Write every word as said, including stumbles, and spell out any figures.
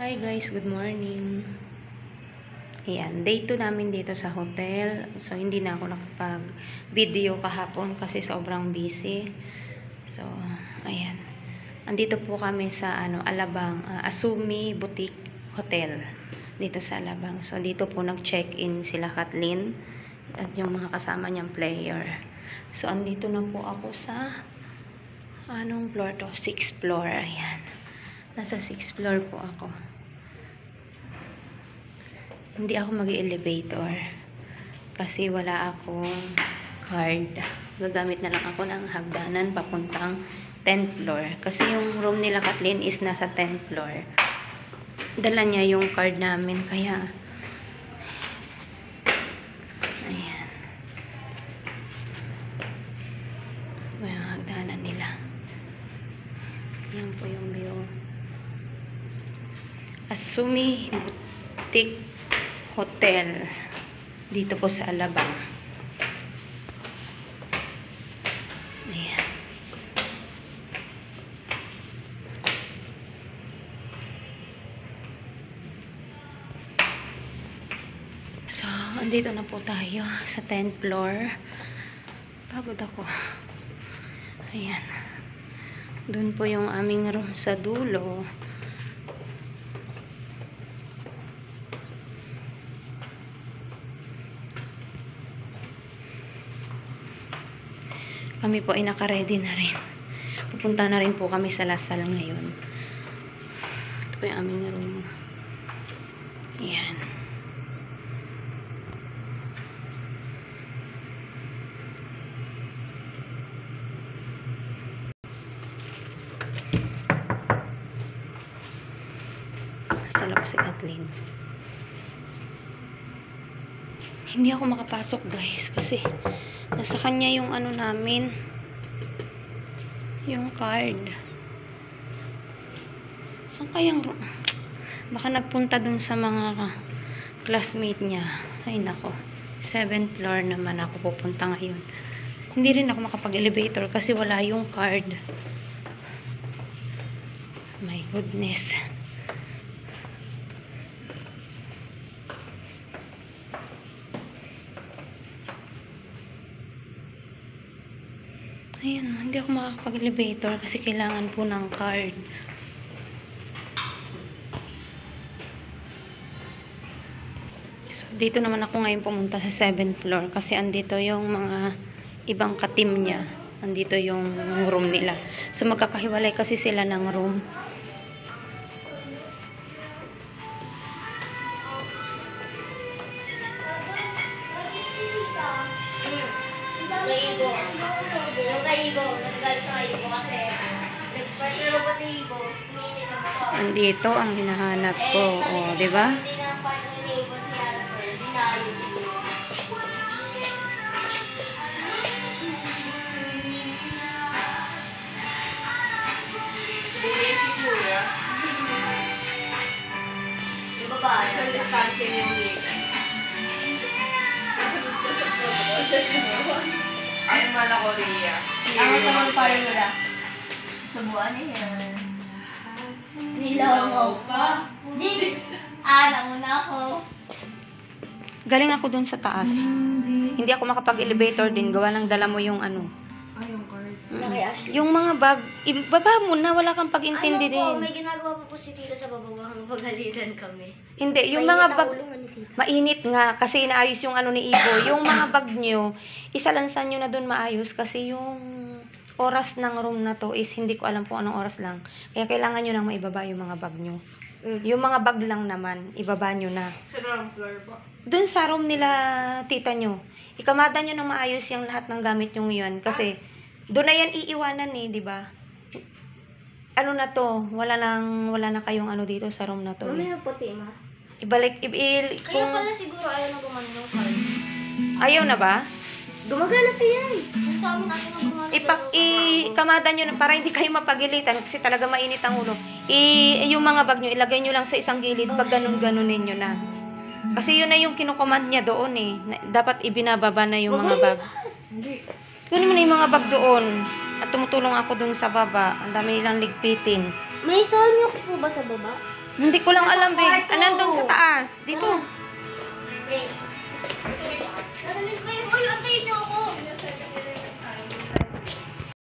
Hi guys, good morning. Ayan, day two namin dito sa hotel. So, hindi na ako nakapag-video kahapon kasi sobrang busy. So, ayan. Andito po kami sa ano, Alabang, uh, Asumi Boutique Hotel. Dito sa Alabang. So, dito po nag-check-in sila Kathleen at yung mga kasama niyang player. So, andito na po ako sa anong floor to? sixth floor. Ayan. Nasa sixth floor po ako. Hindi ako mag-elevator kasi wala akong card. Gagamit na lang ako ng hagdanan papuntang tenth floor. Kasi yung room nila Kathleen is nasa tenth floor. Dala niya yung card namin kaya ayan. Yung hagdanan nila. Yan po yung view. Asumi Boutique Hotel dito po sa Alabang. Ayan. So, andito na po tayo sa tenth floor. Pagod ako. Ayan. Doon po yung aming room sa dulo. Kami po ay naka-ready na rin. Pupunta na rin po kami sa Lasal ngayon. Ito po yung aming room. Ayan. Sa loob si Kathleen. Hindi ako makapasok guys kasi nasa kanya yung ano namin, yung card. Saan kayang baka nagpunta dun sa mga classmate niya. Ay nako, seventh floor naman ako pupunta ngayon. Hindi rin ako makapag-elevator kasi wala yung card. My goodness. Ayan, hindi ako makakapag-elevator kasi kailangan po ng card. So, dito naman ako ngayon pumunta sa seventh floor kasi andito yung mga ibang ka-team niya. Andito yung room nila. So, magkakahiwalay kasi sila ng room. Kaibo. Yung kaibo. Nagalit sa kaibo kasi nag-spark na robot na ibo. Huminit ang motor. Andito ang hinahanap ko. Eh, sabi O, nila, diba? Hindi na pa yung ibo si Alfred. Hindi na ayos si ibo. Bili si Kuya. Yung babae. Sa distansya niya yung ngipin. Ay, mala Korea. Ang saman pa rin nila. Subuan niya yan. Nilaw pa. Jinx! Ah, nauna ako. Galing ako dun sa taas. Hindi ako makapag-elevator din. Gawa ng dala mo yung ano. Ay, yung card. Laki Ashley. Yung mga bag, ibaba mo na, wala kang pag-intindi Ano po, din. may ginagawa po po si Tito sa babawang pagalitan kami. Hindi, yung Mainit mga ang bag, ulo nga ni Tito. mainit nga, kasi inaayos yung ano ni Ibo. Yung mga bag nyo, isalansan nyo na dun maayos kasi yung oras ng room na to is hindi ko alam kung anong oras lang. Kaya kailangan nyo nang maibaba yung mga bag nyo. Mm. Yung mga bag lang naman, ibaba nyo na. Sa ground floor po. Dun sa room nila, tita nyo, ikamada nyo nang maayos yung lahat ng gamit nyo yun. Kasi, doon na yan iiwanan eh, di ba? Ano na to, wala nang, wala na kayong ano dito sa room na to. Mami, Eh. yung puti, ma. Ibalik, ibil, Kaya kung pala siguro ayaw na gumano ng card. ayaw na ba? Gumagana pa yan. Yung sa amin ayaw na gumano. Ipak, ikamada nyo na, para hindi kayo mapagilitan, kasi talaga mainit ang ulo. I, yung mga bag nyo, ilagay nyo lang sa isang gilid, pag ganun-ganunin nyo na. Kasi yun na yung kinukomand niya doon eh. Na- Dapat ibinababa na yung mga bag. Hindi. Kunin mo na yung mga bag doon. At tumutulong ako doon sa baba. Ang dami nilang ligpitin. May soul milk po ba sa baba? Hindi ko lang alam, be. Nasa kwarto. Ah, nandun sa taas. Dito. Ah.